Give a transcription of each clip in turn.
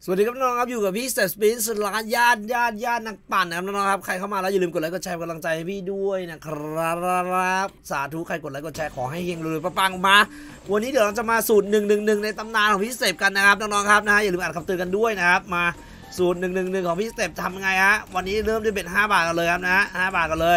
สวัสดีครับน้องครับอยู่กับพี่สเตปสปินร้านญาตินักปั่นนะครับน้องครับใครเข้ามาแล้วอย่าลืมกดไลค์กดแชร์กำลังใจให้พี่ด้วยนะครับสาธุใครกดไลค์กดแชร์ขอให้เฮงรวยปังมาวันนี้เดี๋ยวเราจะมาสูตร111ในตำนานของพี่สเตปกันนะครับน้องๆครับนะอย่าลืมอ่านคำเตือนกันด้วยนะครับมาสูตร111ของพี่สเตปทำยังไงฮะวันนี้เริ่มด้วยเบ็ด5 บาทกันเลยครับนะ5 บาทกันเลย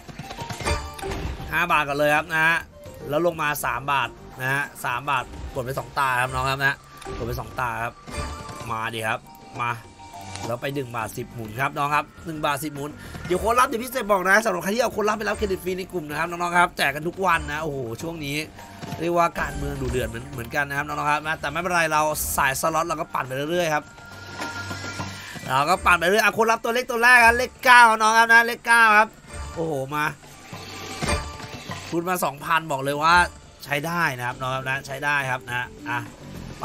5 บาทกันเลยครับนะแล้วลงมา3 บาทนะฮะ3 บาทกดไป2 ตาครับน้องครับนะกดไป2 ตาครับมาดิครับมาแล้วไป1 บาท 10 หมุนครับน้องครับ1 บาท 10 หมุนเดี๋ยวโค้ดลับเดี๋ยวพี่เซฟบอกนะสำหรับใครที่เอาโค้ดลับไปรับเครดิตฟรีในกลุ่มนะครับน้องๆครับแจกกันทุกวันนะโอ้โหช่วงนี้เรียกว่าการเมืองดูเดือดเหมือนกันนะครับน้องๆครับแต่ไม่เป็นไรเราสายสล็อตเราก็ปั่นไปเรื่อยๆครับเราก็ปั่นไปเรื่อยเอาโค้ดลับตัวเล็กตัวแรกครับเลข9น้องครับนะเลข9ครับโอ้โหมาทุนมา 2,000 บอกเลยว่าใช้ได้นะครับน้องครับนะใช้ได้ครับนะไป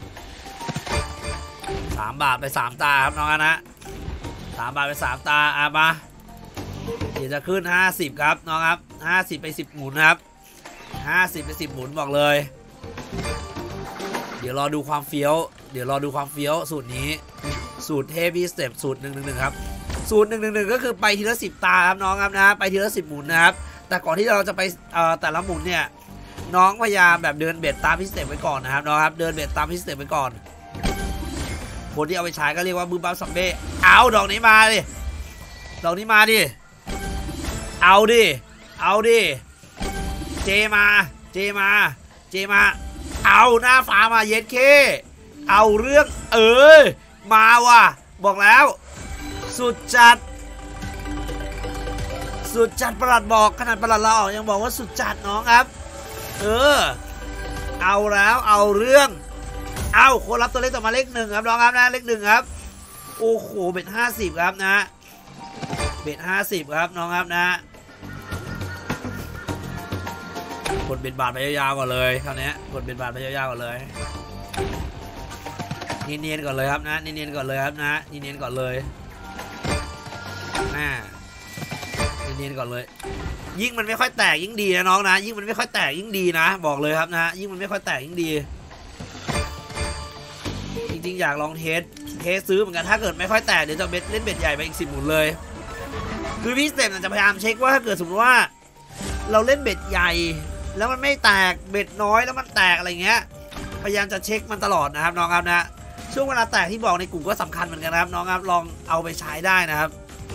3 บาทไป3 ตาครับน้องนะ3 บาทไป3 ตามาเดี๋ยวจะขึ้น50ครับน้องครับ50ไป10 หมุนครับ50ไป10 หมุนบอกเลยเดี๋ยวรอดูความเฟี้ยวสูตรนี้สูตรเทพพี่สเต็ปสูตร111ครับสูตร111ก็คือไปทีละ10 ตาครับน้องครับนะไปทีละ10 หมุนนะครับแต่ก่อนที่เราจะไปแต่ละหมุนเนี่ยน้องพยายามแบบเดินเบ็ดตามพี่สเต็ปไปก่อนนะครับน้องครับเดินเบ็ดตามพี่สเต็ปไปก่อนคนที่เอาไปใช้ก็เรียกว่าบึ้มบัมซัมเบ้เอาดอกนี้มาดิเอาดิเจมาเอาหน้าฟ้ามาเย็ดเคเอาเรื่องมาว่ะบอกแล้วสุดจัดประหลัดบอกขนาดประหลัดเรายังบอกว่าสุดจัดน้องครับเอาแล้วเอาเรื่องโค้ดลับตัวเล็กต่อมาเลข1ครับน้องครับนะเลข1ครับโอ้โหเบ็ด50ครับนะเบ็ด50ครับน้องครับนะกดเบ็ดบาทไปยาวๆก่อนเลยคราวนี้กดเบ็ดบาทไปยาวๆก่อนเลยเนียนๆก่อนเลยครับนะเนียนๆก่อนเลยครับนะเนียนๆก่อนเลยเนียนๆก่อนเลยยิ่งมันไม่ค่อยแตกยิ่งดีนะน้องนะยิ่งมันไม่ค่อยแตกยิ่งดีนะบอกเลยครับนะยิ่งมันไม่ค่อยแตกยิ่งดีจริงๆอยากลองเทสซื้อเหมือนกันถ้าเกิดไม่ค่อยแตกเดี๋ยวจะเล่นเบ็ดใหญ่ไปอีก10 หมุนเลยคือพี่สเต็ปจะพยายามเช็คว่าถ้าเกิดสมมติว่าเราเล่นเบ็ดใหญ่แล้วมันไม่แตกเบ็ดน้อยแล้วมันแตกอะไรเงี้ยพยายามจะเช็คมันตลอดนะครับน้องครับนะช่วงเวลาแตกที่บอกในกลุ่มก็สำคัญเหมือนกันครับน้องครับลองเอาไปใช้ได้นะครับ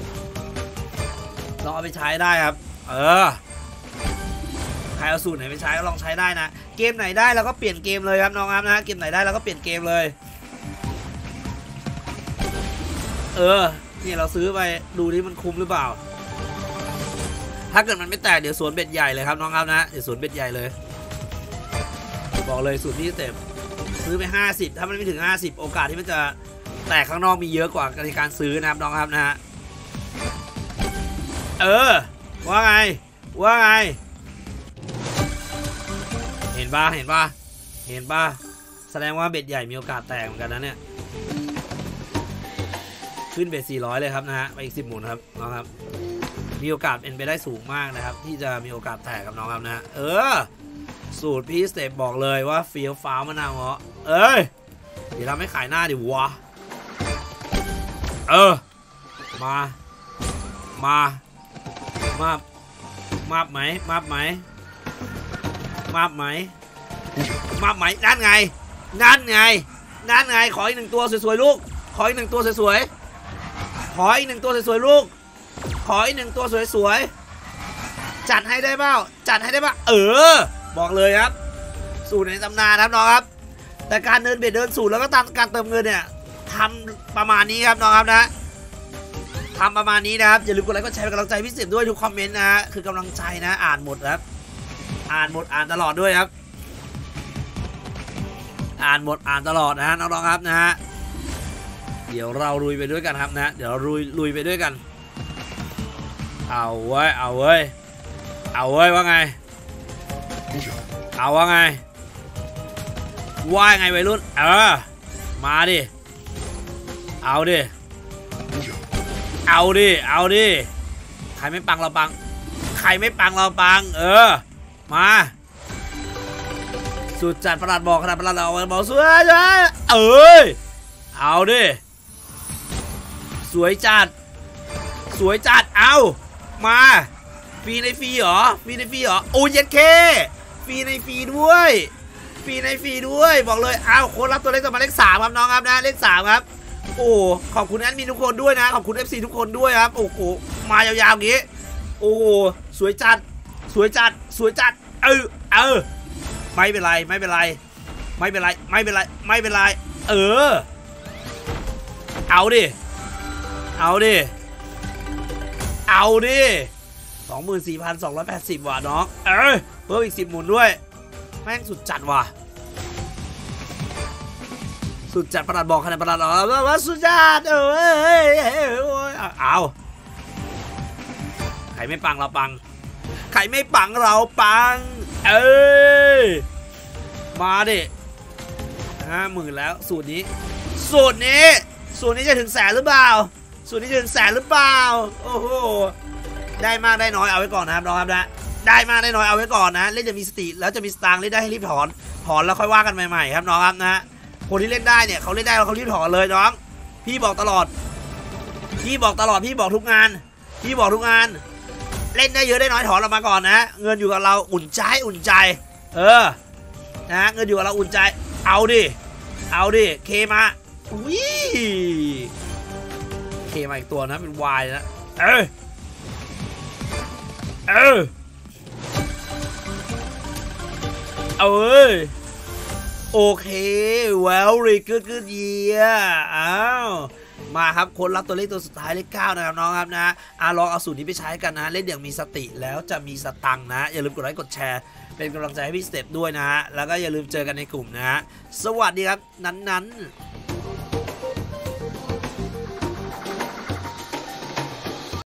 ลองเอาไปใช้ได้ครับใครเอาสูตรไหนไปใช้ก็ลองใช้ได้นะเกมไหนได้เราก็เปลี่ยนเกมเลยครับน้องครับนะเกมไหนได้เราก็เปลี่ยนเกมเลยนี่เราซื้อไปดูที่มันคุ้มหรือเปล่าถ้าเกิดมันไม่แตกเดี๋ยวสวนเบ็ดใหญ่เลยครับน้องครับนะเดี๋ยวสวนเบ็ดใหญ่เลยบอกเลยสูตรนี้เต็มซื้อไป50ถ้ามันไม่ถึง50โอกาสที่มันจะแตกข้างนอกมีเยอะกว่าในการซื้อนะครับน้องครับนะฮะว่าไงเห็นป่ะแสดงว่าเบ็ดใหญ่มีโอกาสแตกเหมือนกันนะเนี่ยขึ้นเบ็ด400เลยครับนะฮะไปอีก10 หมุนครับน้องครับมีโอกาสเป็นไปได้สูงมากนะครับที่จะมีโอกาสแตกกับน้องครับนะฮะสูตรพี่สเต็ปบอกเลยว่าเฟี้ยวฟ้ามะนาวเดี๋ยวเราไม่ขายหน้าดิวะมาไหมนั่นไงขออีก1 ตัวสวยๆลูกขออีก1 ตัวสวยๆลูกขออีก1 ตัวสวยๆจัดให้ได้เปล่าบอกเลยครับสูตรในตำนานครับน้องครับแต่การเดินเบ็ดเดินสูตรแล้วก็การเติมเงินเนี่ยทำประมาณนี้ครับน้องครับนะทำประมาณนี้นะครับอย่าลืมกดไลค์กดแชร์เป็นกำลังใจพิเศษด้วยทุกคอมเมนต์นะฮะคือกำลังใจนะอ่านหมดครับอ่านตลอดด้วยครับอ่านตลอดนะฮะน้องๆครับนะฮะเดี๋ยวเราลุยไปด้วยกันครับนะเดี๋ยวเราลุยไปด้วยกันเอาเว้ยว่าไงว่าไงวัยรุ่นมาดิเอาดิใครไม่ปังเราปังมา สุดจัดประหลัดบอกขนาดประหลัดเอาบอกสวยเอาดิสวยจัดสวยจัดเอามาฟรีในฟรีเหรอฟรีในฟรีเหรอโอ้ยเย็ดเคฟรีในฟรีด้วยฟรีในฟรีด้วยบอกเลยเอาโค้ดรับตัวเลขต่อมาเลข3ครับน้องครับนะเลข3ครับโอ้ขอบคุณแอดมินทุกคนด้วยนะขอบคุณ FC ทุกคนด้วยครับโอ้โหมายาวๆอย่างงี้โอ้สวยจัดสวยจัดสวยจัดไม่เป็นไรไม่เป็นไรไม่เป็นไรไม่เป็นไรไม่เป็นไรเอาดิเอาดิเอาดิ 24,280 ว่ะน้องเพิ่มอีก10หมุนด้วยแม่งสุดจัดว่ะสุดจัดประหลัดบอกคะแนนประหลัดว่าสุดจัดเอาใครไม่ปังเราปังใครไม่ปังเราปังมาดิ50,000แล้วสูตรนี้จะถึงแสนหรือเปล่าสูตรนี้จะถึงแสนหรือเปล่าโอ้โหได้มากได้น้อยเอาไว้ก่อนนะครับน้องครับนะได้มากได้น้อยเอาไว้ก่อนนะเล่นจะมีสติแล้วจะมีสตางค์เล่นได้ให้รีบถอนแล้วค่อยว่ากันใหม่ๆครับน้องครับนะคนที่เล่นได้เนี่ยเขาเล่นได้แล้วเขารีบถอนเลยน้องพี่บอกตลอดพี่บอกทุกงานเล่นได้เยอะได้น้อยถอนออกมาก่อนนะเงินอยู่กับเราอุ่นใจนะเงินอยู่กับเราอุ่นใจเอาดิเคมาเคมาอีกตัวนะเป็นวายนะโอเค very good year อ้าวมาครับคนรับตัวเลขตัวสุดท้ายเลข9นะครับน้องครับนะลองเอาสูตรนี้ไปใช้กันนะเล่นอย่างมีสติแล้วจะมีสตังค์นะอย่าลืมกดไลค์กดแชร์เป็นกำลังใจให้พี่สเต็ปด้วยนะฮะแล้วก็อย่าลืมเจอกันในกลุ่มนะฮะสวัสดีครับนั้น